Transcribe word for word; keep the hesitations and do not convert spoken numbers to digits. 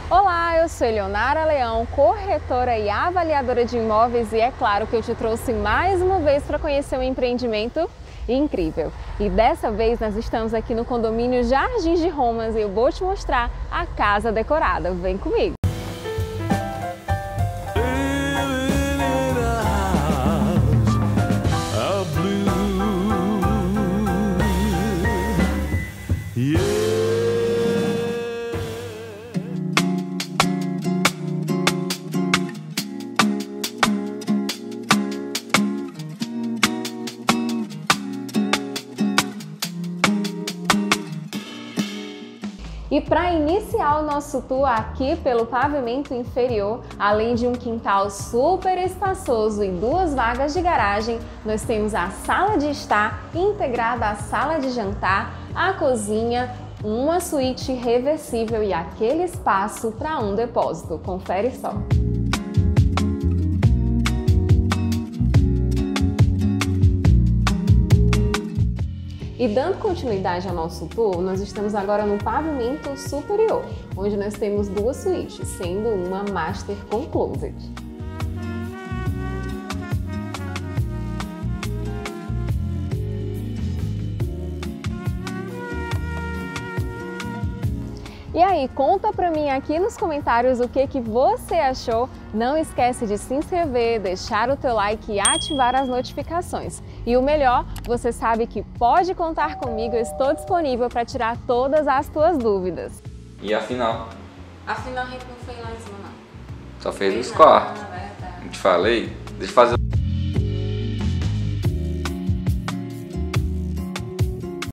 Olá, eu sou Eleonara Leão, corretora e avaliadora de imóveis e é claro que eu te trouxe mais uma vez para conhecer um empreendimento incrível. E dessa vez nós estamos aqui no condomínio Jardins de Romas e eu vou te mostrar a casa decorada. Vem comigo! E para iniciar o nosso tour aqui pelo pavimento inferior, além de um quintal super espaçoso e duas vagas de garagem, nós temos a sala de estar integrada à sala de jantar, a cozinha, uma suíte reversível e aquele espaço para um depósito. Confere só! E dando continuidade ao nosso tour, nós estamos agora no pavimento superior, onde nós temos duas suítes, sendo uma master com closet. E aí, conta pra mim aqui nos comentários o que, que você achou. Não esquece de se inscrever, deixar o teu like e ativar as notificações. E o melhor, você sabe que pode contar comigo, eu estou disponível para tirar todas as tuas dúvidas. E afinal? Afinal, a gente não foi lá em cima, não. Só fez os quartos. Não, é verdade. Não te falei? Deixa eu fazer